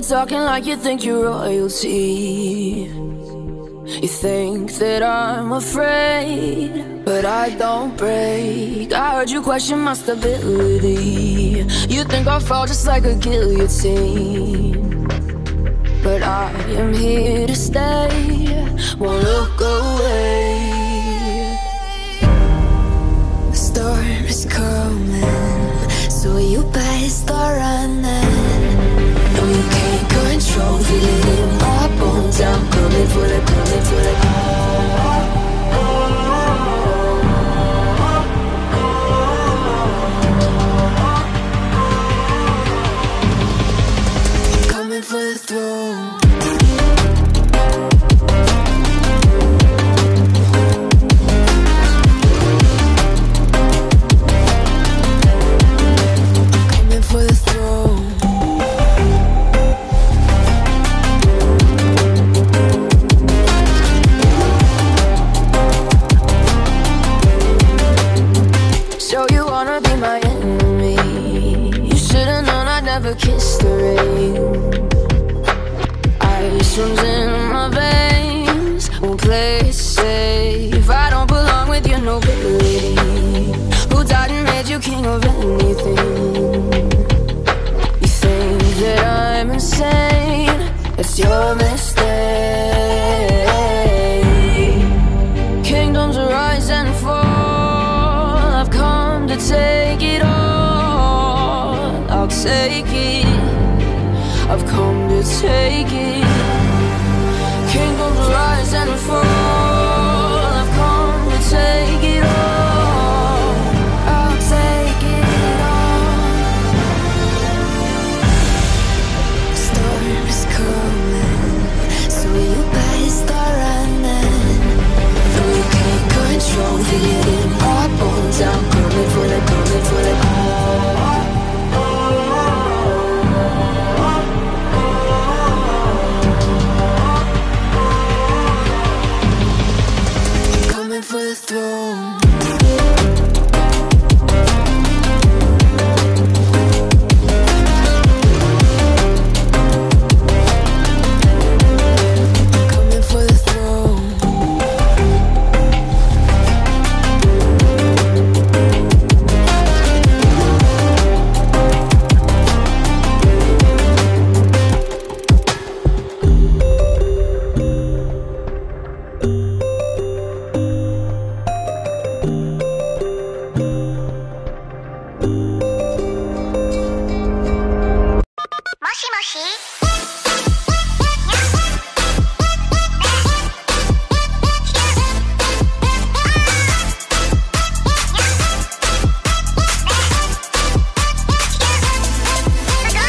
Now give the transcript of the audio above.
talking like you think you're royalty. You think that I'm afraid, but I don't break. I heard you question my stability. You think I'll fall just like a guillotine, but I am here to stay, won't look away. The storm is coming, so you better start running. No, you can't control, feel it in my bones. I'm coming for the, coming for the. Coming for the throne. Kiss the rain. Ice runs in my veins, won't play it safe. I don't belong with your nobility. Who died and made you king of anything? You think that I'm insane? It's your mistake. Kingdoms rise and fall, I've come to take it all. I'll take it, I've come to take it. Kingdoms rise and fall, I've come to take it all. I'll take it all. Storm is coming, so you better start running. No, you can't control, feel it in my bones. I'm coming for the, coming for the. For the throne. Moshi moshi.